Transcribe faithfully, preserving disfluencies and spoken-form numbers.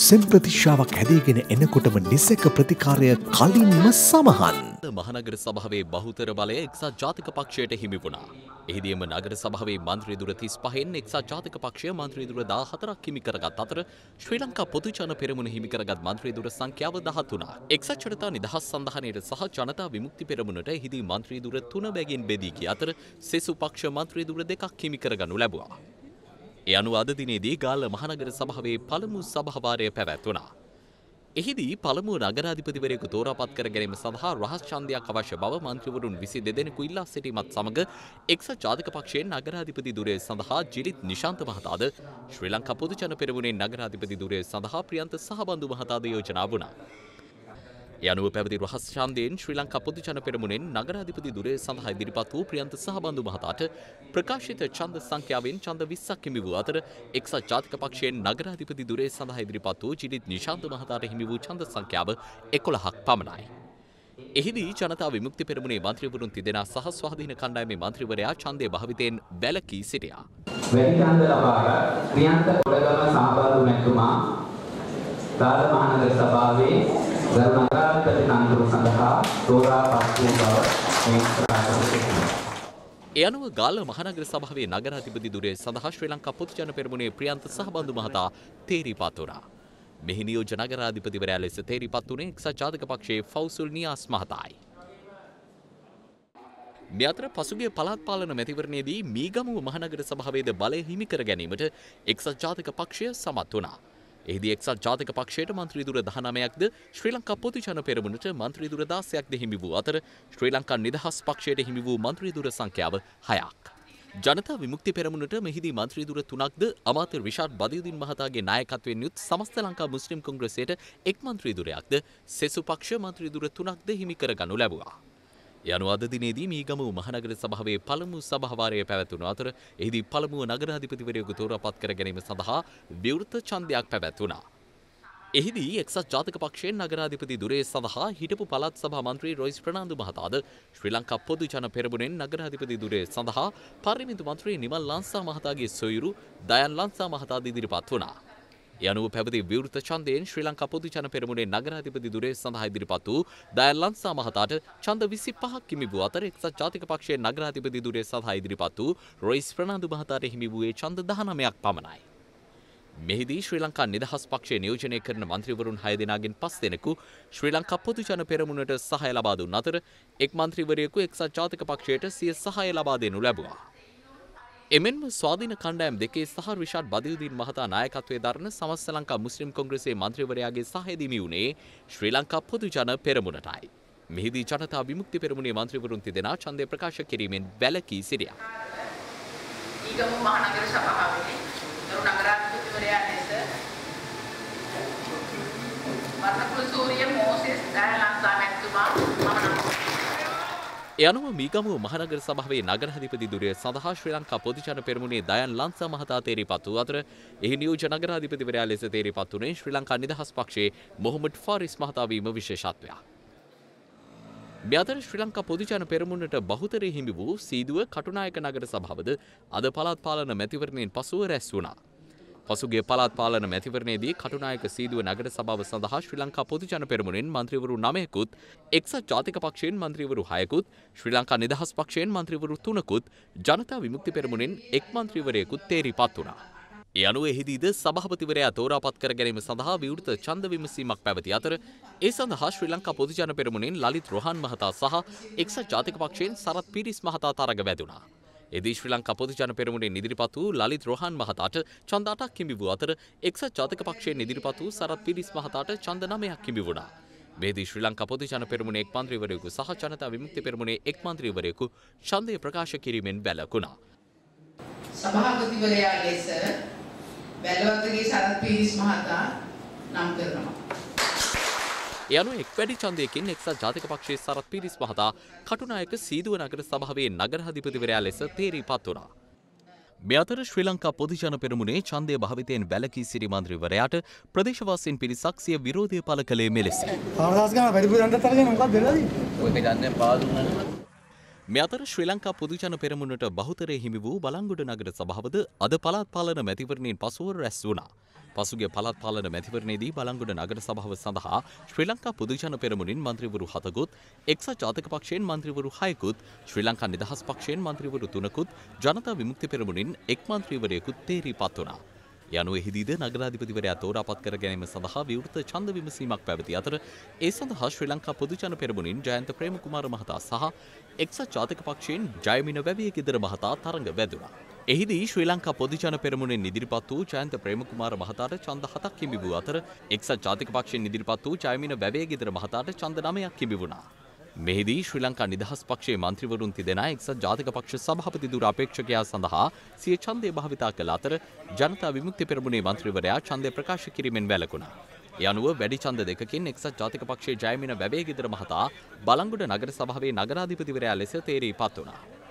සෙම් ප්‍රතිශ්‍යාවක් හැදීගෙන එනකොටම නිසැක ප්‍රතිකාරය කලින්ම සමහන්. මහනගර සභාවේ බහුතර බලය එක්සත් ජාතික පක්ෂයට හිමි වුණා. එහිදීම නගර සභාවේ මන්ත්‍රී දුර තිස් පහෙන් එක්සත් ජාතික පක්ෂය මන්ත්‍රී දුර දාහතරක් හිමි කරගත් අතර ශ්‍රී ලංකා පොදු ජන පෙරමුණ හිමි කරගත් මන්ත්‍රී දුර සංඛ්‍යාව දහතුනක් වුණා. එක්සත් ජනතා නිදහස් සන්ධානයට සහ ජනතා විමුක්ති පෙරමුණට එහිදී මන්ත්‍රී දුර තුන බැගින් බෙදී ගිය අතර සෙසු පක්ෂ මන්ත්‍රී දුර දෙකක් හිමි කරගනු ලැබුවා. ඒ අනුව අද දිනේදී ගාල්ල මහනගර සභාවේ පළමු සභාවාරය පැවැත්වුණා. එහිදී පළමු නගරාධිපතිවරයෙකු තෝරාපත් කර ගැනීම සඳහා රහස් ඡන්දයක් අවශ්‍ය බව මන්ත්‍රීවරුන් විසි දෙදෙනෙකු ඉල්ලා සිටීමත් සමග එක්සත් ජාතික පක්ෂයෙන් නගරාධිපති ධුරය සඳහා ජිලිත් නිශාන්ත මහතාද ශ්‍රී ලංකා පොදු ජන පෙරමුණේ නගරාධිපති ධුරය සඳහා ප්‍රියන්ත සහබන්දු මහතාද යෝජනා වුණා. ඒ අනුව පැවති රහස් ඡන්දයෙන් ශ්‍රී ලංකා පොදු ජන පෙරමුණෙන් නගරාධිපති ධුරය සඳහා ඉදිරිපත් වූ ප්‍රියන්ත සහබන්දු මහතාට ප්‍රකාශිත ඡන්ද සංඛ්‍යාවෙන් ඡන්ද විස්සක් හිමි වූ අතර එක්සත් ජාතික පක්ෂයෙන් නගරාධිපති ධුරය සඳහා ඉදිරිපත් වූ ජිලිත් නිශාන්ත මහතාට හිමි වූ ඡන්ද සංඛ්‍යාව එකොළහක් පමණයි. එහිදී ජනතා විමුක්ති පෙරමුණේ මන්ත්‍රීවරුන් තිදෙනා සහ ස්වාධීන කණ්ඩායමේ මන්ත්‍රීවරයා ඡන්දය භාවිතයෙන් වැළකී සිටියා. වැඩි ඡන්ද ලබා ප්‍රියන්ත කොළගම සහබන්දු මැතිතුමා ගාල්ල මහනගර සභාවේ ගරු නගරාධිපති තනතුර සඳහා තෝරාපත් වූ බව මේ ප්‍රකාශ. ඒ අනුව ගාල්ල මහනගර සභාවේ නගරාධිපති ධුරය සඳහා ශ්‍රී ලංකා පොදු ජන පෙරමුණේ ප්‍රියන්ත සහබන්දු මහතා තේරීපත් වුණා. මෙහි නියෝජ්‍ය නගරාධිපතිවරයා ලෙස තේරීපත් වුණේ එක්සත් ජාතික පක්ෂයේ ෆෞසුල් නියාස් මහතායි. මේ අතර පසුගිය පළාත් පාලන මැතිවරණයේදී මීගමුව මහනගර සභාවේද බලය හිමි කර ගැනීමට එක්සත් ජාතික පක්ෂය සමත් වුණා. එහිදී එක්සත් ජාතික පක්ෂයට මන්ත්‍රී දුර දහනවයක්ද ශ්‍රී ලංකා පොදු ජන පෙරමුණට මන්ත්‍රී දුර දාසයක්ද හිමි වූ අතර ශ්‍රී ලංකා නිදහස් පක්ෂයට හිමි වූ මන්ත්‍රී දුර සංඛ්‍යාව හයක්. ජනතා විමුක්ති පෙරමුණට මෙහිදී මන්ත්‍රී දුර තුනක්ද අමාත්‍ය රිෂාඩ් බදියුදීන් මහතාගේ නායකත්වයෙන් යුත් සමස්ත ලංකා මුස්ලිම් කොංග්‍රසයට එක් මන්ත්‍රී දුරයක්ද සෙසු පක්ෂ මන්ත්‍රී දුර තුනක්ද හිමි කරගනු ලැබුවා. ඒ අනුව අද දිනේදී මීගමුව මහනගර සභාවේ පළමු සභාවාරය පැවැත්වුණු අතර එහිදී පළමුව නගරාධිපතිවරයෙකු තෝරාපත් කර ගැනීම සඳහා විවෘත ඡන්දයක් පැවැත්වුණා. එහිදී එක්සත් ජාතික පක්ෂයෙන් නගරාධිපති ධුරය සඳහා හිටපු පළාත් සභා මන්ත්‍රී රොයිස් ප්‍රනාන්දු මහතාද ශ්‍රී ලංකා පොදු ජන පෙරමුණෙන් නගරාධිපති ධුරය සඳහා පාර්ලිමේන්තු මන්ත්‍රී නිමල් ලංසා මහතාගේ සොයුරු දයන් ලංසා මහතාද ඉදිරිපත් වුණා. ඒ අනුව පැවති විවෘත ඡන්දයෙන් ශ්‍රී ලංකා පොදු ජන පෙරමුණේ නගරාධිපති ධුරය සඳහා ඉදිරිපත් වූ දයන් ලංසා මහතාට ඡන්ද විසිපහක් හිමි වූ අතර එක්සත් ජාතික පක්ෂයේ නගරාධිපති ධුරය සඳහා ඉදිරිපත් වූ රොයිස් ප්‍රනාන්දු මහතාට හිමි වූයේ ඡන්ද දහනවයක් පමණයි. මෙහිදී ශ්‍රී ලංකා නිදහස් පක්ෂය නියෝජනය කරන මන්ත්‍රීවරුන් හය දෙනාගෙන් පස් දෙනෙකු ශ්‍රී ලංකා පොදු ජන පෙරමුණට සහාය ලබා දුන් අතර එක් මන්ත්‍රීවරයෙකු එක්සත් ජාතික පක්ෂයට සිය සහාය ලබා දෙනු ලැබුවා. එමෙන්ම ස්වාධීන කණ්ඩායම් දෙකේ සහ රිෂාඩ් බදියුදීන් මහතා නායකත්වයේ දරන සමස්ත ලංකා මුස්ලිම් කොංග්‍රසයේ මන්ත්‍රීවරයාගේ සහාය දීමි වුණේ ශ්‍රී ලංකා පොදු ජන පෙරමුණටයි. මෙහිදී ජනතා විමුක්ති පෙරමුණේ මන්ත්‍රීවරුන් තිදෙනා ඡන්දය ප්‍රකාශ කිරීමෙන් වැළකී සිටියා. ඊගම මහනගර සභාවේ ගරු නගරාධිපතිවරයා ලෙස වර්ණකුල සූරිය මෝසෙස් දයන් ලංසා මැතිතුමා මම ඒ අනුව මීගමුව මහනගර සභාවේ නගරාධිපති ධුරය සඳහා ශ්‍රී ලංකා පොදු ජන පෙරමුණේ දයන් ලංසා මහතා තේරීපත් වූ අතර එහි නියෝජ්‍ය නගරාධිපතිවරයා ලෙස තේරීපත් වුණේ ශ්‍රී ලංකා නිදහස් පක්ෂයේ මොහොමඩ් ෆාරිස් මහතා වීම විශේෂත්වයක්. මේ අතර ශ්‍රී ලංකා පොදු ජන පෙරමුණට බහුතරය හිමි වූ සීදුව කටුනායක නගර සභාවද අද පළාත් පාලන මැතිවරණයෙන් පසුව රැස් වුණා. පසුගිය පළාත් පාලන මැතිවරණයේදී කටුනායක සීදුව නගර සභාව සඳහා ශ්‍රී ලංකා පොදු ජන පෙරමුණෙන් මන්ත්‍රීවරු නවයකුත් එක්සත් ජාතික පක්ෂයෙන් මන්ත්‍රීවරු හයකුත් ශ්‍රී ලංකා නිදහස් පක්ෂයෙන් මන්ත්‍රීවරු තුනකුත් ජනතා විමුක්ති පෙරමුණෙන් එක් මන්ත්‍රීවරයෙකුත් තේරීපත් වුණා. ඒ අනුව එහිදීද සභාපතිවරයා තෝරාපත් කර ගැනීම සඳහා විවෘත ඡන්ද විමසීමක් පැවති අතර ඒ සඳහා ශ්‍රී ලංකා පොදු ජන පෙරමුණෙන් ලලිත් රොහාන් මහතා සහ එක්සත් ජාතික පක්ෂයෙන් සරත් පීරිස් මහතා තරග වැදුණා. එදී ශ්‍රී ලංකා පොදු ජන පෙරමුණෙන් ඉදිරිපත් වූ ලලිත් රොහාන් මහතාට ඡන්ද අටක් හිමි වූ අතර එක්සත් ජාතික පක්ෂයෙන් ඉදිරිපත් වූ සරත් පීරිස් මහතාට ඡන්ද නවයක් හිමි වුණා. මෙහිදී ශ්‍රී ලංකා පොදු ජන පෙරමුණේ එක් මන්ත්‍රීවරයෙකු සහ ජනතා විමුක්ති පෙරමුණේ එක් මන්ත්‍රීවරයෙකු ඡන්දය ප්‍රකාශ කිරීමෙන් වැළකුණා. සභාපතිවරයා ලෙස වැලවත්තගේ සරත් පීරිස් මහතා නම් කරනවා. ඒ අනුව එක් වැඩි ඡන්දයකින් එක්සත් ජාතික පක්ෂයේ සරත් පීරිස් මහතා කටුනායක සීදුව නගර සභාවේ නගරාධිපතිවරයා ලෙස තේරීපත් වුණා. මේ අතර ශ්‍රී ලංකා පොදු ජන පෙරමුණේ ඡන්දය භාවිතයෙන් වැළකී සිටි මන්ත්‍රීවරයාට ප්‍රදේශවාසීන් පිරිසක් සිය විරෝධය පළ කළේ මෙලෙසයි. මේ අතර ශ්‍රී ලංකා පොදු ජන පෙරමුණට බහුතරය හිමි වූ බලංගොඩ නගර සභාවද අද පළාත් පාලන මැතිවරණයෙන් පසුව රැස් වුණා. පසුගිය පළාත් පාලන මැතිවරණයේදී බලංගොඩ නගර සභාව සඳහා ශ්‍රී ලංකා පොදුජන පෙරමුණින් මන්ත්‍රීවරු හතකුත්, එක්සත් ජාතික පක්ෂයෙන් මන්ත්‍රීවරු හයකුත්, ශ්‍රී ලංකා නිදහස් පක්ෂයෙන් මන්ත්‍රීවරු තුනකුත්, ජනතා විමුක්ති පෙරමුණින් එක් මන්ත්‍රීවරයෙකුත් තේරීපත් වුණා. ඒ අනුව එහිදීද නගරාධිපතිවරයා තෝරාපත් කර ගැනීම සඳහා විවෘත ඡන්ද විමසීමක් පැවති අතර ඒ සඳහා ශ්‍රී ලංකා පොදුජන පෙරමුණින් ජයන්ත ප්‍රේමකුමාර මහතා සහ එක්සත් ජාතික පක්ෂයෙන් ජයමින වැවියගෙදර මහතා තරඟ වැදුණා. එහිදී ශ්‍රී ලංකා පොදුජන පෙරමුණෙන් ඉදිරිපත් වූ ජයන්ත ප්‍රේමකුමාර මහතාට ඡන්ද හතක් හිමි වූ අතර එක්සත් ජාතික පක්ෂයෙන් ඉදිරිපත් වූ ජයමින වැවියගෙදර මහතාට ඡන්ද නවයක් හිමි වුණා. මෙහිදී ශ්‍රී ලංකා නිදහස් පක්ෂයේ මන්ත්‍රීවරුන් තිදෙනා එක්සත් ජාතික පක්ෂ සභාපති දුර අපේක්ෂකයා සඳහා සිය ඡන්දය භාවිතා කළ අතර ජනතා විමුක්ති පෙරමුණේ මන්ත්‍රීවරයා ඡන්දය ප්‍රකාශ කිරීමෙන් වැළකුණා. ඒ අනුව වැඩි ඡන්ද දෙකකින් එක්සත් ජාතික පක්ෂයේ ජයමින වැවේගෙදර මහතා බලංගොඩ නගර සභාවේ නගරාධිපතිවරයා ලෙස තේරීපත් වුණා.